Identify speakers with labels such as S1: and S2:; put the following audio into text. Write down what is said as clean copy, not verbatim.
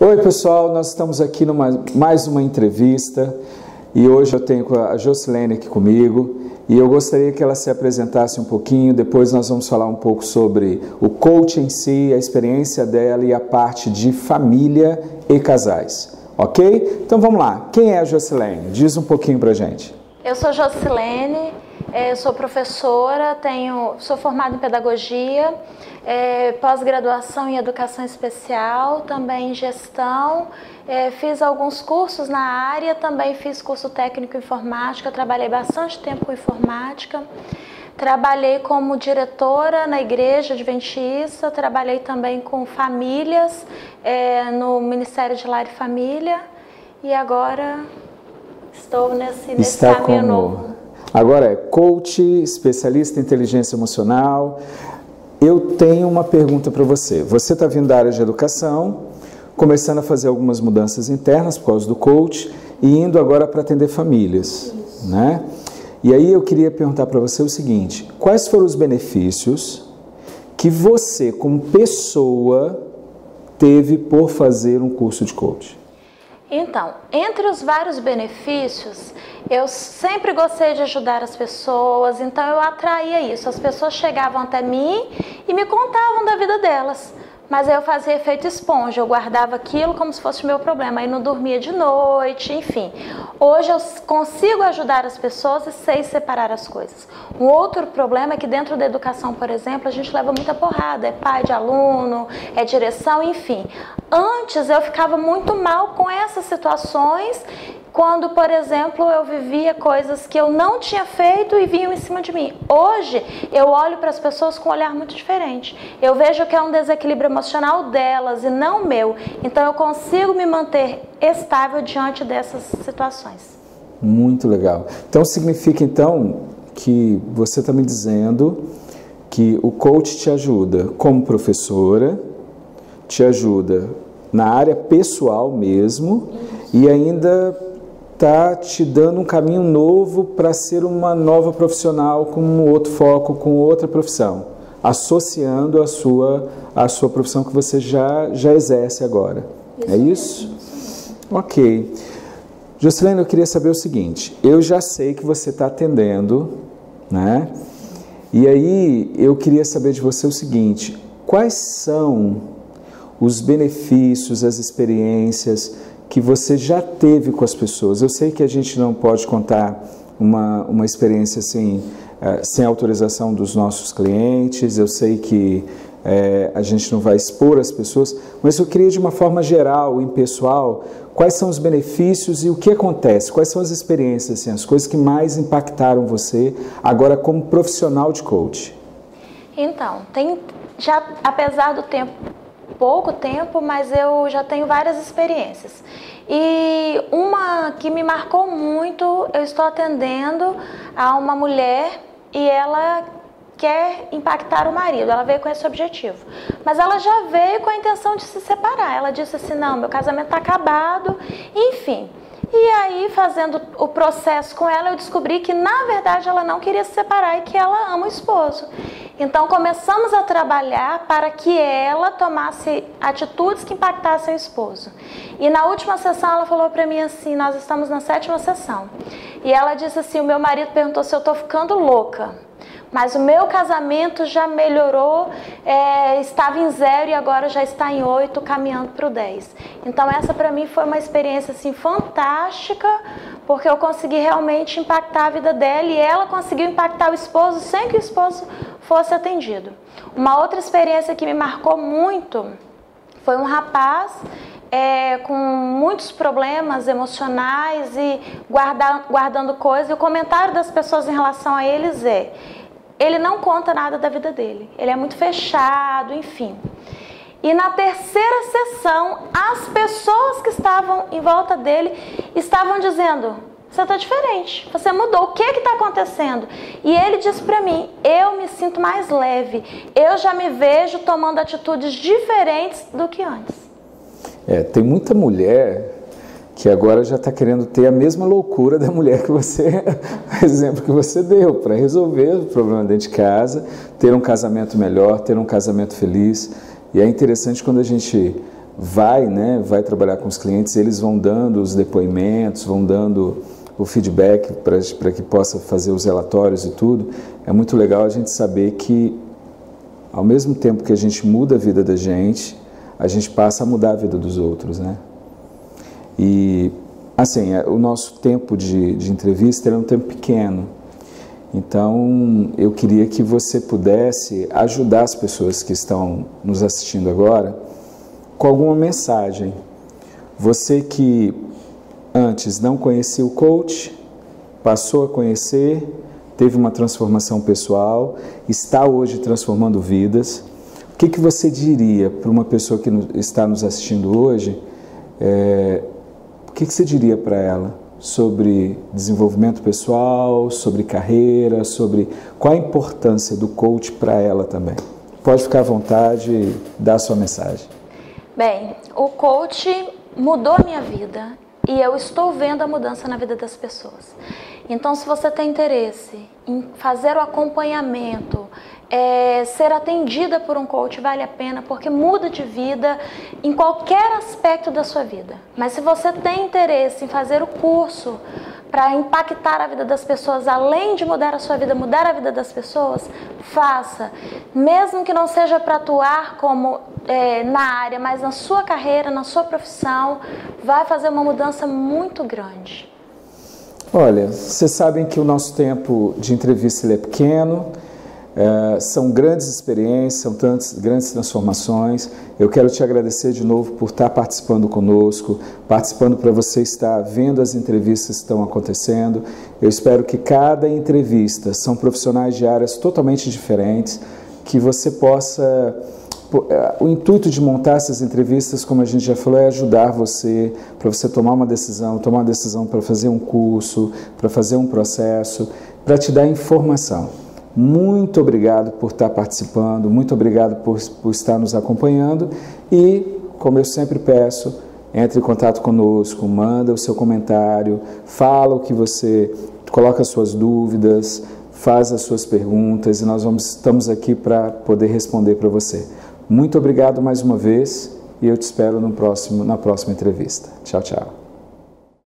S1: Oi pessoal, nós estamos aqui numa mais uma entrevista e hoje eu tenho a Josilene aqui comigo e eu gostaria que ela se apresentasse um pouquinho, depois nós vamos falar um pouco sobre o coach em si, a experiência dela e a parte de família e casais, ok? Então vamos lá, quem é a Josilene? Diz um pouquinho pra gente.
S2: Eu sou Josilene, sou professora, sou formada em pedagogia, pós-graduação em educação especial, também em gestão, fiz alguns cursos na área, também fiz curso técnico em informática, trabalhei bastante tempo com informática, trabalhei como diretora na igreja adventista, trabalhei também com famílias no Ministério de Lar e Família e agora estou nesse caminho novo.
S1: Agora é coach, especialista em inteligência emocional. Eu tenho uma pergunta para você. Você está vindo da área de educação, começando a fazer algumas mudanças internas por causa do coach e indo agora para atender famílias, né? E aí eu queria perguntar para você o seguinte: quais foram os benefícios que você, como pessoa, teve por fazer um curso de coach?
S2: Então, entre os vários benefícios, eu sempre gostei de ajudar as pessoas, então eu atraía isso. As pessoas chegavam até mim e me contavam da vida delas, mas aí eu fazia efeito esponja, eu guardava aquilo como se fosse o meu problema, aí não dormia de noite, enfim. Hoje eu consigo ajudar as pessoas e sei separar as coisas. Um outro problema é que dentro da educação, por exemplo, a gente leva muita porrada, é pai de aluno, é direção, enfim. Antes eu ficava muito mal com essas situações, quando, por exemplo, eu vivia coisas que eu não tinha feito e vinham em cima de mim. Hoje, eu olho para as pessoas com um olhar muito diferente. Eu vejo que é um desequilíbrio emocional delas e não meu. Então, eu consigo me manter estável diante dessas situações.
S1: Muito legal. Então, significa, então, que você está me dizendo que o coach te ajuda como professora, te ajuda na área pessoal mesmo e ainda está te dando um caminho novo para ser uma nova profissional com um outro foco, com outra profissão, associando a sua profissão que você já exerce agora. É isso? Ok. Josilene, eu queria saber o seguinte: eu já sei que você está atendendo, né? E aí eu queria saber de você o seguinte: quais são os benefícios, as experiências que você já teve com as pessoas? Eu sei que a gente não pode contar uma experiência assim, sem autorização dos nossos clientes, eu sei que a gente não vai expor as pessoas, mas eu queria de uma forma geral, impessoal, quais são os benefícios e o que acontece, quais são as experiências, assim, as coisas que mais impactaram você agora como profissional de coach?
S2: Então, já apesar do pouco tempo, mas eu já tenho várias experiências. E uma que me marcou muito, eu estou atendendo a uma mulher e ela quer impactar o marido, ela veio com esse objetivo. Mas ela já veio com a intenção de se separar. Ela disse assim: não, meu casamento está acabado, enfim. E aí, fazendo o processo com ela, eu descobri que, na verdade, ela não queria se separar e que ela ama o esposo. Então, começamos a trabalhar para que ela tomasse atitudes que impactassem o esposo. E na última sessão, ela falou para mim assim, nós estamos na 7ª sessão, e ela disse assim: o meu marido perguntou se eu estou ficando louca, mas o meu casamento já melhorou, estava em 0 e agora já está em 8, caminhando para o 10. Então essa para mim foi uma experiência assim, fantástica, porque eu consegui realmente impactar a vida dela e ela conseguiu impactar o esposo sem que o esposo fosse atendido. Uma outra experiência que me marcou muito foi um rapaz com muitos problemas emocionais e guardando coisas, e o comentário das pessoas em relação a eles ele não conta nada da vida dele, ele é muito fechado, enfim. E na 3ª sessão, as pessoas que estavam em volta dele estavam dizendo: você está diferente, você mudou, o que está acontecendo? E ele disse para mim: eu me sinto mais leve, eu já me vejo tomando atitudes diferentes do que antes.
S1: Tem muita mulher que agora já está querendo ter a mesma loucura da mulher que você, exemplo que você deu, para resolver o problema dentro de casa, ter um casamento melhor, ter um casamento feliz. E é interessante quando a gente vai trabalhar com os clientes, eles vão dando os depoimentos, vão dando o feedback para que possa fazer os relatórios e tudo. É muito legal a gente saber que, ao mesmo tempo que a gente muda a vida da gente, a gente passa a mudar a vida dos outros, né? E, assim, o nosso tempo de entrevista é um tempo pequeno. Então, eu queria que você pudesse ajudar as pessoas que estão nos assistindo agora com alguma mensagem. Você que antes não conhecia o coach, passou a conhecer, teve uma transformação pessoal, está hoje transformando vidas. O que você diria para uma pessoa que está nos assistindo hoje? O que você diria para ela sobre desenvolvimento pessoal, sobre carreira, sobre qual a importância do coach para ela também? Pode ficar à vontade e dar a sua mensagem.
S2: Bem, o coach mudou a minha vida e eu estou vendo a mudança na vida das pessoas. Então, se você tem interesse em fazer o acompanhamento, ser atendida por um coach, vale a pena, porque muda de vida em qualquer aspecto da sua vida. Mas se você tem interesse em fazer o curso para impactar a vida das pessoas, além de mudar a sua vida, mudar a vida das pessoas, faça. Mesmo que não seja para atuar como na área, mas na sua carreira, na sua profissão, vai fazer uma mudança muito grande.
S1: Olha, vocês sabem que o nosso tempo de entrevista ele é pequeno, são grandes experiências, são tantas grandes transformações. Eu quero te agradecer de novo por estar participando conosco, participando para você estar vendo as entrevistas que estão acontecendo. Eu espero que cada entrevista são profissionais de áreas totalmente diferentes, que você possa... O intuito de montar essas entrevistas, como a gente já falou, é ajudar você, para você tomar uma decisão para fazer um curso, para fazer um processo, para te dar informação. Muito obrigado por estar participando, muito obrigado por estar nos acompanhando e, como eu sempre peço, entre em contato conosco, manda o seu comentário, fala o que você, coloca as suas dúvidas, faz as suas perguntas e nós estamos aqui para poder responder para você. Muito obrigado mais uma vez e eu te espero na próxima entrevista. Tchau, tchau.